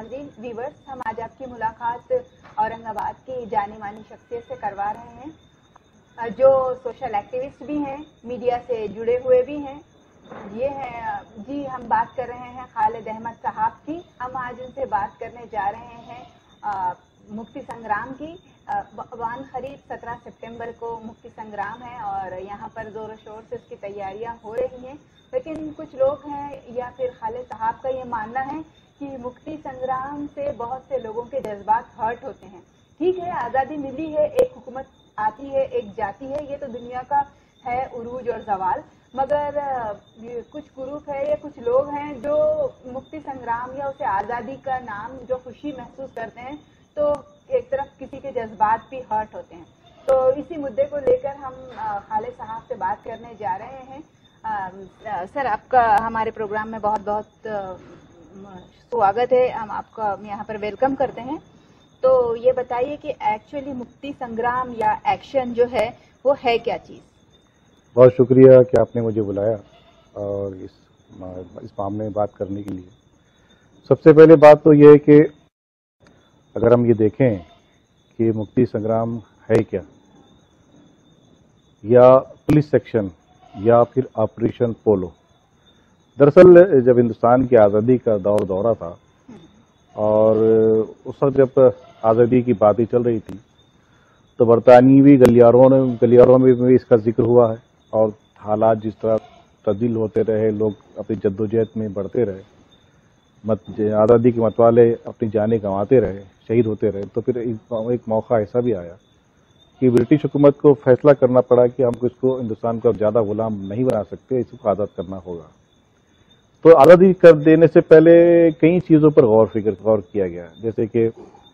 नाज़रीन व्यूवर्स, हम आज आपकी मुलाकात औरंगाबाद की जानी मानी शख्सियत से करवा रहे हैं जो सोशल एक्टिविस्ट भी हैं, मीडिया से जुड़े हुए भी हैं। ये हैं जी, हम बात कर रहे हैं खालिद अहमद साहब की। हम आज उनसे बात करने जा रहे हैं मुक्ति संग्राम की। वान खरीद 17 सितंबर को मुक्ति संग्राम है और यहाँ पर जोरों शोर से उसकी तैयारियां हो रही हैं। लेकिन कुछ लोग हैं या फिर खालिद साहब का ये मानना है कि मुक्ति संग्राम से बहुत से लोगों के जज्बात हर्ट होते हैं। ठीक है, आज़ादी मिली है, एक हुकूमत आती है, एक जाती है, ये तो दुनिया का है उरूज और जवाल। मगर कुछ ग्रुप है या कुछ लोग हैं जो मुक्ति संग्राम या उसे आज़ादी का नाम जो खुशी महसूस करते हैं, तो एक तरफ किसी के जज्बात भी हर्ट होते हैं। तो इसी मुद्दे को लेकर हम खालिद साहब से बात करने जा रहे हैं। सर, आपका हमारे प्रोग्राम में बहुत बहुत स्वागत है। हम आपका यहाँ पर वेलकम करते हैं। तो ये बताइए कि एक्चुअली मुक्ति संग्राम या एक्शन जो है वो है क्या चीज़? बहुत शुक्रिया कि आपने मुझे बुलाया और इस मामले में बात करने के लिए। सबसे पहले बात तो ये है कि अगर हम ये देखें कि मुक्ति संग्राम है क्या, या पुलिस सेक्शन या फिर ऑपरेशन पोलो। दरअसल जब हिंदुस्तान की आज़ादी का दौरा था और उस वक्त जब आज़ादी की बातें चल रही थी तो बरतानवी गलियारों में भी इसका जिक्र हुआ है और हालात जिस तरह तब्दील होते रहे, लोग अपनी जद्दोजहद में बढ़ते रहे, आज़ादी के मतवाले अपनी जानें गंवाते रहे, शहीद होते रहे, तो फिर एक मौका ऐसा भी आया कि ब्रिटिश हुकूमत को फैसला करना पड़ा कि हम इसको हिंदुस्तान को ज़्यादा गुलाम नहीं बना सकते, इसको आज़ाद करना होगा। तो आज़ादी कर देने से पहले कई चीज़ों पर गौर किया गया, जैसे कि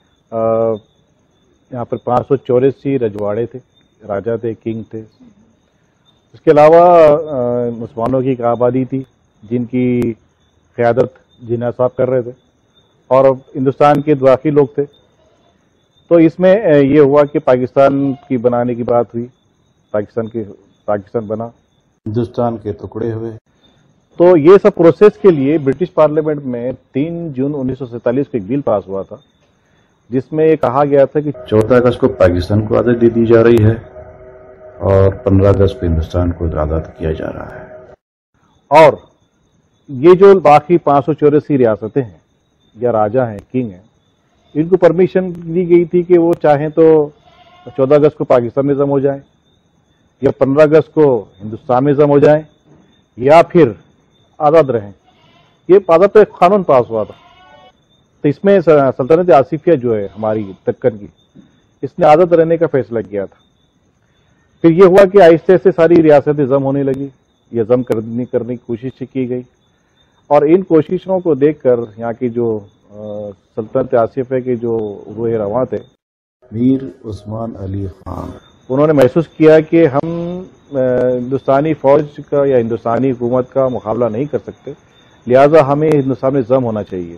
यहाँ पर 584 रजवाड़े थे, राजा थे, किंग थे। उसके अलावा मुसलमानों की एक आबादी थी जिनकी क़यादत जिन्ना साहब कर रहे थे और हिंदुस्तान के बाकी लोग थे। तो इसमें ये हुआ कि पाकिस्तान की बनाने की बात हुई, पाकिस्तान बना, हिंदुस्तान के टुकड़े हुए। तो ये सब प्रोसेस के लिए ब्रिटिश पार्लियामेंट में 3 जून 1947 को एक बिल पास हुआ था जिसमें ये कहा गया था कि 14 अगस्त को पाकिस्तान को आज़ादी दी जा रही है और 15 अगस्त को हिंदुस्तान को आज़ाद किया जा रहा है। और ये जो बाकी 584 रियासतें हैं या राजा हैं, किंग हैं, इनको परमिशन दी गई थी कि वो चाहें तो 14 अगस्त को पाकिस्तान निज़म हो जाए या 15 अगस्त को हिंदुस्तान निज़म हो जाए या फिर आज़ाद रहें। ये आज़ाद तो एक कानून पास हुआ था। तो इसमें सल्तनत आसिफिया जो है हमारी दक्कन की, इसने आज़ाद रहने का फैसला किया था। फिर ये हुआ कि आहिस्ते से सारी रियासतें जम होने लगी या जम करने की कोशिश की गई और इन कोशिशों को देखकर यहाँ की जो सल्तनत आसिफिया के जो रूह रवां थे मीर उस्मान अली खान, उन्होंने महसूस किया कि हम हिंदुस्तानी फौज का या हिंदुस्तानी हुकूमत का मुकाबला नहीं कर सकते, लिहाजा हमें हिंदुस्तान में जम होना चाहिए।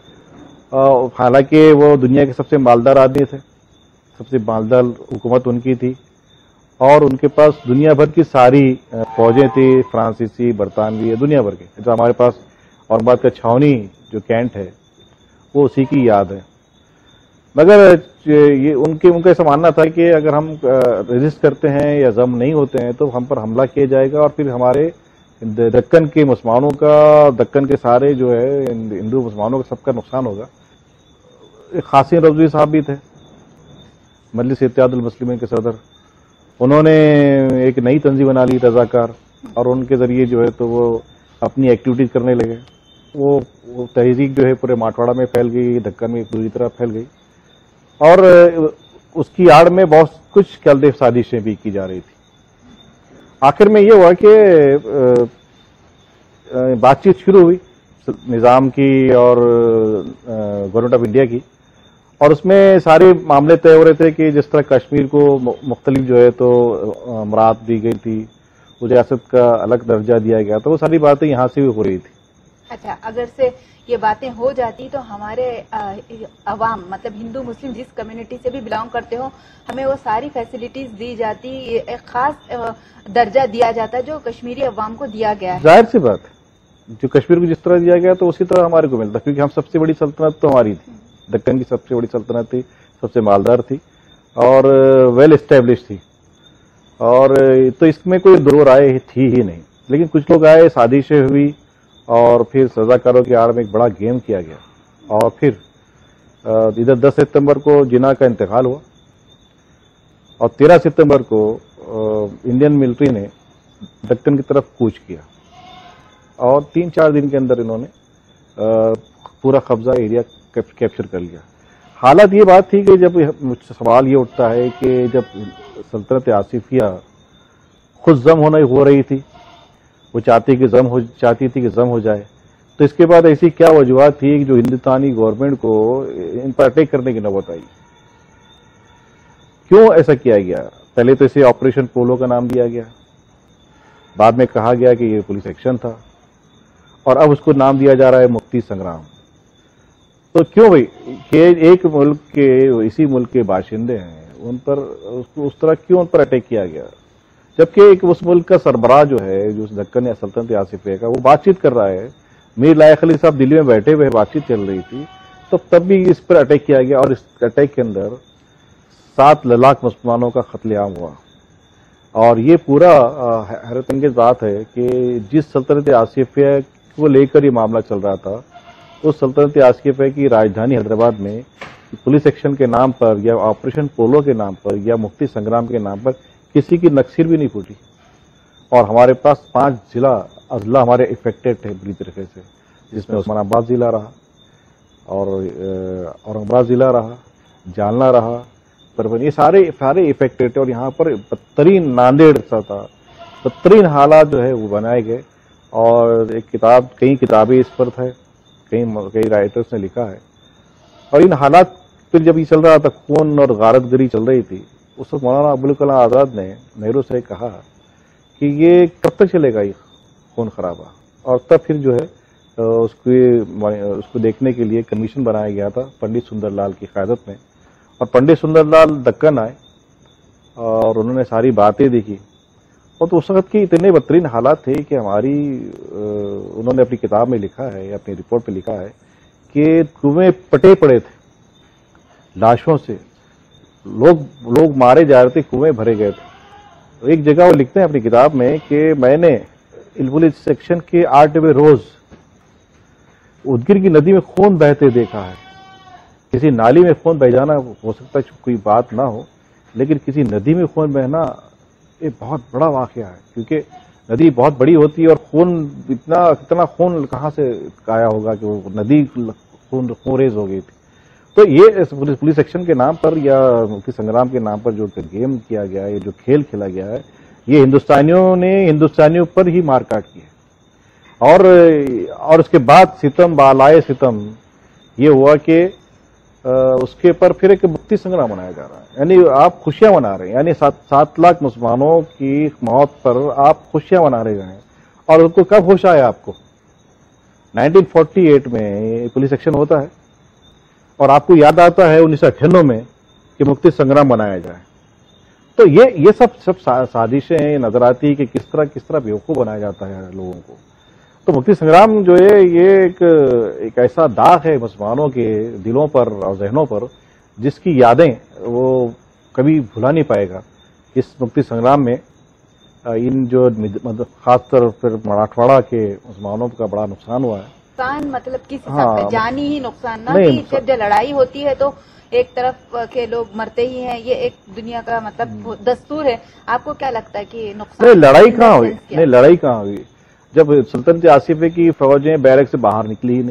हालांकि वो दुनिया के सबसे मालदार आदमी थे, सबसे मालदार हुकूमत उनकी थी और उनके पास दुनिया भर की सारी फौजें थी, फ्रांसीसी, बरतानवी, दुनिया भर के। जो हमारे पास औरंगाबाद का छावनी जो कैंट है वो उसी की याद है। मगर ये उनका ऐसा मानना था कि अगर हम रेजिस्ट करते हैं या जम नहीं होते हैं तो हम पर हमला किया जाएगा और फिर हमारे दक्कन के मुसलमानों का, दक्कन के सारे जो है हिंदू मुसलमानों का सबका नुकसान होगा। कासिम रज़वी साहब भी थे, मजलिस इत्तेहादुल मुस्लिमीन के सदर। उन्होंने एक नई तंजीम बना ली, रज़ाकार, और उनके जरिए जो है तो वो अपनी एक्टिविटीज करने लगे। वो तहरीक जो है पूरे माठवाड़ा में फैल गई, दक्कन में पूरी तरह फैल गई और उसकी आड़ में बहुत कुछ कलदेव साजिशें भी की जा रही थी। आखिर में ये हुआ कि बातचीत शुरू हुई निज़ाम की और गवर्नमेंट ऑफ इंडिया की, और उसमें सारे मामले तय हो रहे थे कि जिस तरह कश्मीर को मुख्तलिफ जो है तो मराहत दी गई थी, उस रियासत का अलग दर्जा दिया गया, तो वो सारी बातें यहाँ से भी हो रही थी। अच्छा, अगर से ये बातें हो जाती तो हमारे अवाम, मतलब हिंदू मुस्लिम जिस कम्युनिटी से भी बिलोंग करते हो, हमें वो सारी फैसिलिटीज दी जाती, एक खास दर्जा दिया जाता जो कश्मीरी अवाम को दिया गया है। जाहिर सी बात, जो कश्मीर को जिस तरह दिया गया तो उसी तरह हमारे को मिलता, क्योंकि हम सबसे बड़ी सल्तनत तो हमारी थी, दक्कन की सबसे बड़ी सल्तनत थी, सबसे मालदार थी और वेल एस्टेब्लिश थी, और तो इसमें कोई दो राय थी ही नहीं। लेकिन कुछ लोग आए, साजिशें हुई और फिर रज़ाकारों की आड़ में एक बड़ा गेम किया गया और फिर इधर 10 सितंबर को जिन्ना का इंतकाल हुआ और 13 सितंबर को इंडियन मिलिट्री ने दक्कन की तरफ कूच किया और 3-4 दिन के अंदर इन्होंने पूरा कब्जा एरिया कैप्चर कर लिया। हालत ये बात थी कि जब सवाल ये उठता है कि जब सल्तनत आसिफिया खुद जम हो रही थी, वो चाहती थी कि जम हो जाए, तो इसके बाद ऐसी क्या वजूहत थी कि जो हिंदुस्तानी गवर्नमेंट को इन पर अटैक करने की नौबत आई? क्यों ऐसा किया गया? पहले तो इसे ऑपरेशन पोलो का नाम दिया गया, बाद में कहा गया कि ये पुलिस एक्शन था और अब उसको नाम दिया जा रहा है मुक्ति संग्राम। तो क्यों भाई कि एक मुल्क के, इसी मुल्क के बाशिंदे हैं, उन पर उस तरह क्यों उन पर अटैक किया गया? जबकि एक उस मुल्क का सरबराह जो है, जो दक्कन या सल्तनत आसिफिया का, वो बातचीत कर रहा है। मीर लायक अली साहब दिल्ली में बैठे हुए बातचीत चल रही थी, तो तब भी इस पर अटैक किया गया और इस अटैक के अंदर 7 लाख मुसलमानों का कत्लेआम हुआ। और ये पूरा हैरतअंगेज बात है कि जिस सल्तनत आसिफिया को लेकर ये मामला चल रहा था, उस सल्तनत आसिफिया की राजधानी हैदराबाद में पुलिस एक्शन के नाम पर या ऑपरेशन पोलो के नाम पर या मुक्ति संग्राम के नाम पर किसी की नक्सीर भी नहीं फूटी। और हमारे पास 5 जिला अजला हमारे इफेक्टेड थे बुरी तरीके से, जिसमें उस्मानाबाद जिला रहा और औरंगाबाद जिला रहा, जालना रहा, परभनी, ये सारे इफेक्टेड थे। और यहाँ पर बदतरीन नांदेड़ सा था, बदतरीन हालात जो है वो बनाए गए। और एक किताब, कई किताबें इस पर थे, कई राइटर्स ने लिखा है। और इन हालात फिर जब ये चल रहा था, खून और गारतगरी चल रही थी, उस वक्त मौलाना अबुल कलाम आजाद ने नेहरू से कहा कि ये कब तक चलेगा ये खून खराबा। और तब फिर जो है उसको देखने के लिए कमीशन बनाया गया था पंडित सुंदरलाल की क़यादत में। और पंडित सुंदरलाल दक्कन आए और उन्होंने सारी बातें देखी। और तो उस वक्त की इतने बदतरीन हालात थे कि उन्होंने अपनी किताब में लिखा है, अपनी रिपोर्ट पे लिखा है कि कुएं पटे पड़े थे लाशों से, लोग मारे जा रहे थे, कुएं भरे गए थे। तो एक जगह वो लिखते हैं अपनी किताब में कि मैंने पुलिस सेक्शन के 8वें रोज उदगिर की नदी में खून बहते देखा है। किसी नाली में खून बह जाना हो सकता है कोई बात ना हो, लेकिन किसी नदी में खून बहना ये बहुत बड़ा वाकया है, क्योंकि नदी बहुत बड़ी होती है और खून इतना खून कहाँ से आया होगा कि वो नदी खून रेज हो गई थी। तो ये पुलिस एक्शन के नाम पर या मुक्ति संग्राम के नाम पर जो गेम किया गया है, ये जो खेल खेला गया है, ये हिंदुस्तानियों पर ही मारकाट की है। और उसके बाद सितम बालाए सितम ये हुआ कि उसके पर फिर एक मुक्ति संग्राम मनाया जा रहा है, यानी आप खुशियां मना रहे हैं, यानी 7 लाख मुसलमानों की मौत पर आप खुशियां मना रहे हैं। और उनको कब होश आया आपको? 1948 में पुलिस एक्शन होता है और आपको याद आता है 1998 में कि मुक्ति संग्राम मनाया जाए। तो ये सब साजिशें नजर आती है कि किस तरह बेवकूफ बनाया जाता है लोगों को। तो मुक्ति संग्राम जो है ये एक ऐसा दाग है मुसलमानों के दिलों पर और जहनों पर, जिसकी यादें वो कभी भुला नहीं पाएगा। इस मुक्ति संग्राम में इन जो खासतौर पर मराठवाड़ा के मुसलमानों का बड़ा नुकसान हुआ है। नुकसान मतलब किस हिसाब से? जानी ही नुकसान ना, कि जब लड़ाई होती है तो एक तरफ के लोग मरते ही हैं, ये एक दुनिया का मतलब दस्तूर है। आपको क्या लगता है कि नुकसान? नहीं, लड़ाई कहाँ हुई? नहीं, लड़ाई कहाँ हुई जब सल्तनत आसिफिया की फौजें बैरक से बाहर निकली ही नहीं?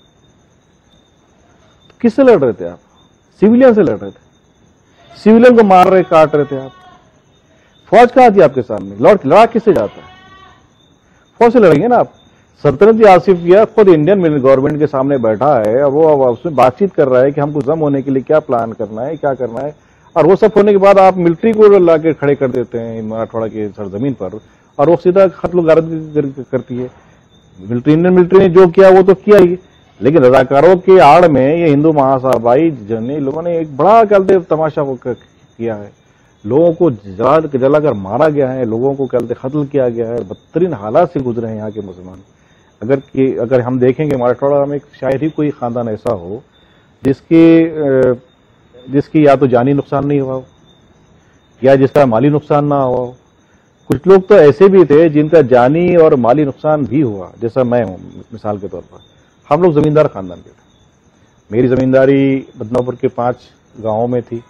तो किससे लड़ रहे थे आप? सिविलियन से लड़ रहे थे, सिविलियन को मार रहे, काट रहे थे आप। फौज कहाँ थी आपके सामने? लड़ा किससे जाता है? फौज से लड़ेंगे ना आप। सल्तनत आसिफिया खुद इंडियन गवर्नमेंट के सामने बैठा है और वो उसमें बातचीत कर रहा है कि हमको जम होने के लिए क्या प्लान करना है, क्या करना है। और वो सब होने के बाद आप मिलिट्री को ला के खड़े कर देते हैं मराठवाड़ा की सरजमीन पर, और वो सीधा कत्ल गारत करती है। इंडियन मिलिट्री ने जो किया वो तो किया ही, लेकिन रजाकारों के आड़ में ये हिंदू महासभाई जने लोगों ने एक बड़ा कहते तमाशा किया है। लोगों को जलाकर मारा गया है, लोगों को कहते कत्ल किया गया है, बदतरीन हालात से गुजरे हैं यहाँ के मुसलमान। अगर हम देखेंगे मराठवाड़ा में शायद ही कोई खानदान ऐसा हो जिसकी या तो जानी नुकसान नहीं हुआ हो या जिसका माली नुकसान ना हुआ हो। कुछ लोग तो ऐसे भी थे जिनका जानी और माली नुकसान भी हुआ, जैसा मैं हूं मिसाल के तौर पर। हम लोग जमींदार खानदान के थे। मेरी जमींदारी बदनापुर के 5 गांवों में थी,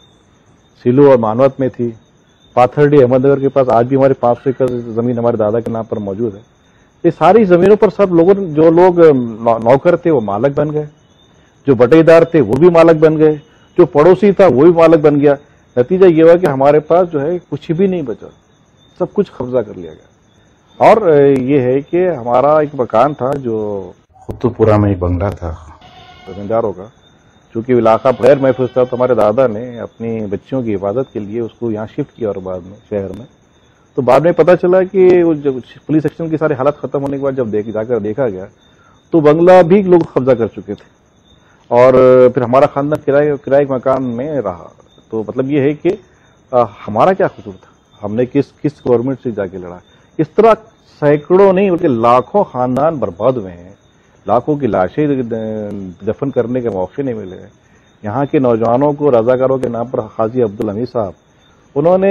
सिलू और मानवत में थी, पाथरडी अहमदनगर के पास आज भी हमारे 500 एकड़ जमीन हमारे दादा के नाम पर मौजूद है। ये सारी जमीनों पर सब लोगों, जो लोग नौकर थे वो मालक बन गए, जो बटेदार थे वो भी मालक बन गए, जो पड़ोसी था वो भी मालक बन गया। नतीजा ये हुआ कि हमारे पास जो है कुछ भी नहीं बचा, सब कुछ कब्जा कर लिया गया। और ये है कि हमारा एक मकान था जो खुतुपुरा में एक बंगला था जमींदारों का, चूंकि इलाका गैर महफूज था तो हमारे दादा ने अपनी बच्चियों की हिफाजत के लिए उसको यहाँ शिफ्ट किया। और बाद में शहर में तो बाद में पता चला कि जब पुलिस एक्शन की सारी हालत खत्म होने के बाद जब जाकर देखा गया तो बंगला भी लोग कब्जा कर चुके थे। और फिर हमारा खानदान किराए के मकान में रहा। तो मतलब ये है कि हमारा क्या कसूर था, हमने किस गवर्नमेंट से जाके लड़ा। इस तरह सैकड़ों नहीं बल्कि लाखों खानदान बर्बाद हुए हैं, लाखों की लाशें दफन करने के मौके नहीं मिले। यहाँ के नौजवानों को रजाकारों के नाम पर हाजी अब्दुल हमीद साहब, उन्होंने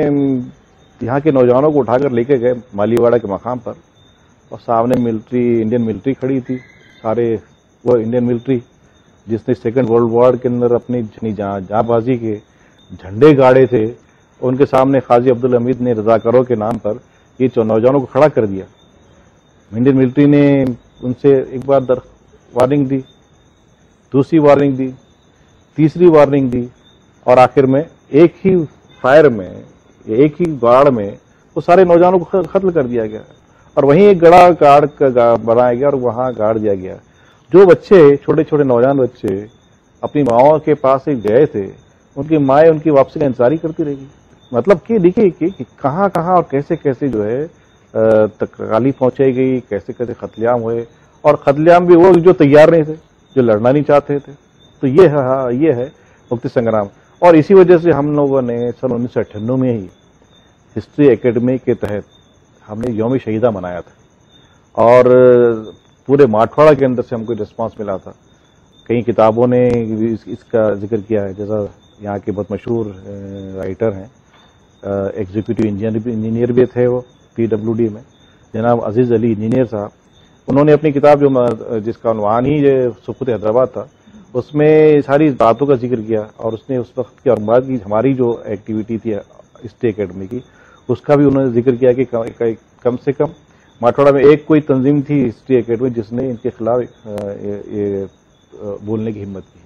यहाँ के नौजवानों को उठाकर लेके गए मालीवाड़ा के मकाम पर, और सामने इंडियन मिलिट्री खड़ी थी। सारे वो इंडियन मिलिट्री जिसने सेकेंड वर्ल्ड वॉर के अंदर अपनी जांबाजी के झंडे गाड़े थे, उनके सामने हाजी अब्दुल हमीद ने रजाकारों के नाम पर ये नौजवानों को खड़ा कर दिया। इंडियन मिलिट्री ने उनसे एक बार वार्निंग दी, दूसरी वार्निंग दी, तीसरी वार्निंग दी, और आखिर में एक ही फायर में, एक ही गाड़ में वो सारे नौजवानों को खत्म कर दिया गया। और वहीं एक गड़ा बनाया गया और वहां गाड़ दिया गया। जो बच्चे, छोटे छोटे नौजवान बच्चे अपनी माओ के पास एक गए थे, उनकी माएँ उनकी वापसी का इंतजार करती रहेगी। मतलब कि देखिए कि कहां कहां और कैसे कैसे जो है तकालीफ पहुंचाई गई, कैसे कैसे कत्लेआम हुए। और कत्लेआम भी वो जो तैयार नहीं थे, जो लड़ना नहीं चाहते थे। तो ये है मुक्ति संग्राम। और इसी वजह से हम लोगों ने सन 1998 में ही हिस्ट्री एकेडमी के तहत हमने यौम शहीदा मनाया था। और पूरे मराठवाड़ा के अंदर से हमको रिस्पांस मिला था। कई किताबों ने इसका जिक्र किया है, जैसा यहाँ के बहुत मशहूर राइटर हैं, एग्जीक्यूटिव इंजीनियर भी थे वो PWD में, जनाब अजीज अली इंजीनियर साहब। उन्होंने अपनी किताब जिसका उन्वान ही सुकूत हैदराबाद था, उसमें सारी बातों का जिक्र किया। और उसने उस वक्त की और बाद की हमारी जो एक्टिविटी थी हिस्ट्री एकेडमी की, उसका भी उन्होंने जिक्र किया कि कम से कम मराठवाड़ा में एक कोई तंजीम थी हिस्ट्री एकेडमी जिसने इनके खिलाफ ये बोलने की हिम्मत की।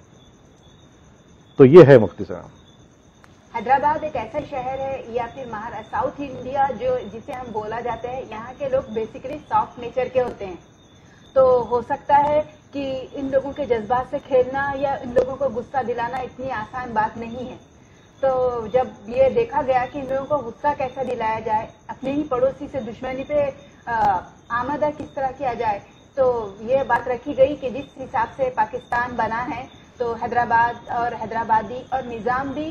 तो ये है मुफ्ती साहब। हैदराबाद एक ऐसा शहर है या फिर साउथ इंडिया जिसे हम बोला जाता है, यहाँ के लोग बेसिकली सॉफ्ट नेचर के होते हैं। तो हो सकता है कि इन लोगों के जज्बात से खेलना या इन लोगों को गुस्सा दिलाना इतनी आसान बात नहीं है। तो जब ये देखा गया कि इन लोगों को गुस्सा कैसे दिलाया जाए, अपने ही पड़ोसी से दुश्मनी पे आमदा किस तरह किया जाए, तो ये बात रखी गई कि जिस हिसाब से पाकिस्तान बना है तो हैदराबाद और हैदराबादी और निज़ाम भी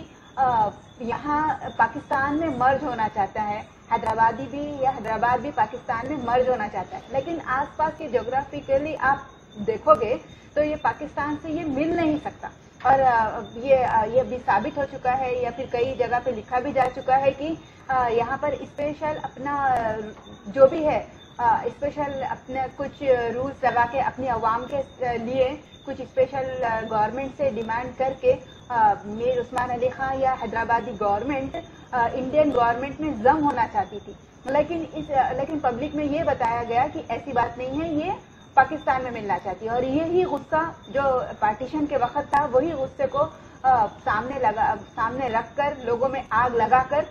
यहाँ पाकिस्तान में मर्ज होना चाहता है, हैदराबादी भी या हैदराबाद भी पाकिस्तान में मर्ज होना चाहता है। लेकिन आसपास के ज्योग्राफिकली आप देखोगे तो ये पाकिस्तान से ये मिल नहीं सकता। और ये भी साबित हो चुका है या फिर कई जगह पे लिखा भी जा चुका है कि यहाँ पर स्पेशल अपना जो भी है स्पेशल अपने कुछ रूल्स लगा के अपनी अवाम के लिए कुछ स्पेशल गवर्नमेंट से डिमांड करके मीर उस्मान अली खान या हैदराबादी गवर्नमेंट इंडियन गवर्नमेंट में जम होना चाहती थी। लेकिन पब्लिक में ये बताया गया कि ऐसी बात नहीं है, ये पाकिस्तान में मिलना चाहती है। और यही गुस्सा जो पार्टीशन के वक्त था, वही गुस्से को सामने रखकर लोगों में आग लगाकर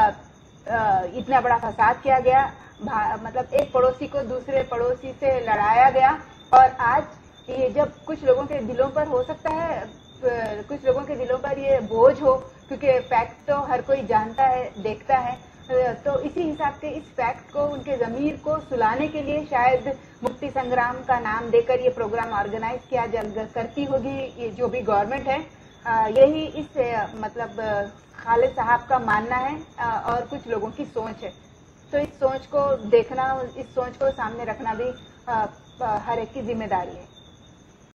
इतना बड़ा फसाद किया गया। मतलब एक पड़ोसी को दूसरे पड़ोसी से लड़ाया गया। और आज ये जब कुछ लोगों के दिलों पर हो सकता है, कुछ लोगों के दिलों पर ये बोझ हो, क्योंकि फैक्ट तो हर कोई जानता है, देखता है, तो इसी हिसाब से इस फैक्ट को, उनके जमीर को सुलाने के लिए शायद मुक्ति संग्राम का नाम देकर ये प्रोग्राम ऑर्गेनाइज किया करती होगी ये जो भी गवर्नमेंट है। यही इस मतलब खालिद साहब का मानना है और कुछ लोगों की सोच है। तो इस सोच को देखना, इस सोच को सामने रखना भी हर एक की जिम्मेदारी है।